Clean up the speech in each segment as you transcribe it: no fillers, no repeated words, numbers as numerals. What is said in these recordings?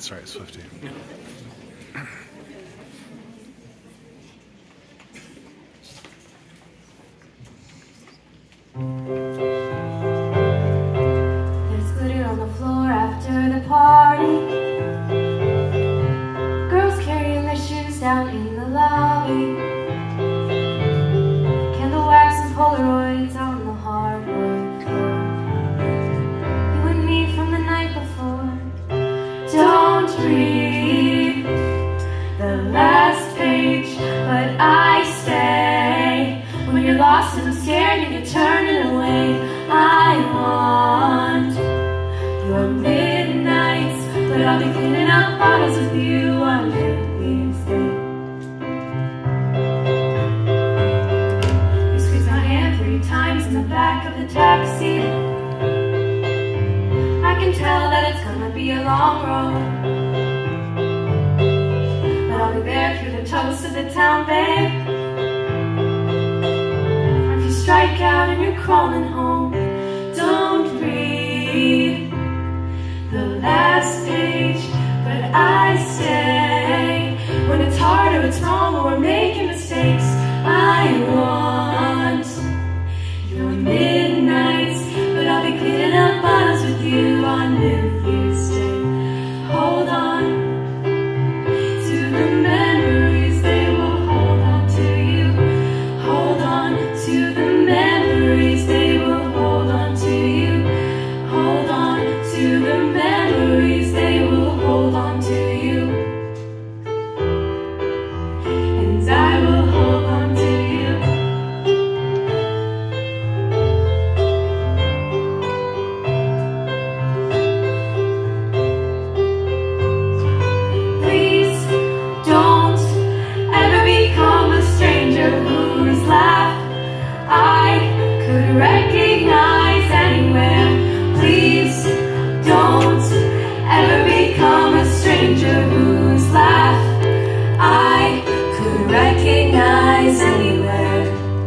that's right, Swifty. There's glitter on the floor after the party. Girls carrying their shoes down in the lobby. Candle wax and Polaroids on the hardwood floor. You and me from the night before. Don't read the last page, but I stay. When you're lost and I'm scared and you're turning away, I want your midnights, but I'll be cleaning up bottles with you on New Year's Day. You squeeze my hand 3 times in the back of the taxi. I can tell that it's gonna be a long road, but I'll be there through the toast of the town, babe. If you strike out and you're crawling home, don't read the last page, but I stay. When it's hard or it's wrong or we're making mistakes, I want your midnights, but I'll be cleaning up bottles with you on New Year's Day. Hold on to the memories, they will hold on to you. Hold on to the memories, they will hold on to you. Hold on to the memories, they will hold on to you. And I will hold on to you. Please don't ever become a stranger whose laugh I could recognize anywhere. Please don't ever become a stranger whose laugh I could recognize anywhere.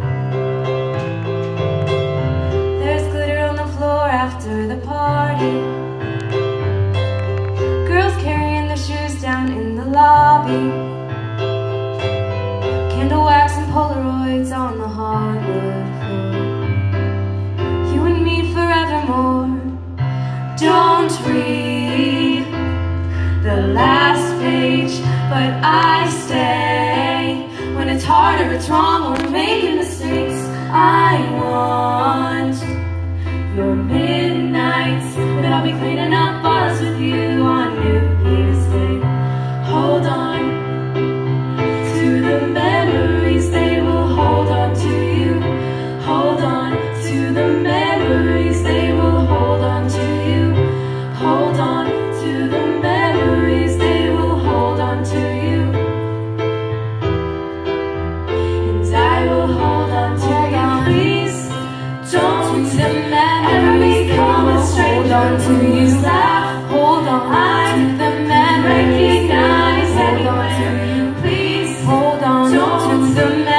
There's glitter on the floor after the party. Girls carrying their shoes down in the lobby. Candle wax and Polaroids on the hardwood floor. You and me forevermore. Don't read the last page, but I stay. When it's hard or it's wrong or we're making mistakes, I want your midnights, but I'll be cleaning up bottles with you on New Year's Day. Hold on to the memories, they will hold on to you. Hold on to the memories, they will hold on to you. Hold on to the memories, they will hold on to you. And I will hold on to you. Please don't ever become a stranger whose laugh hold on to the memories, recognize anywhere. Please hold on to the memories.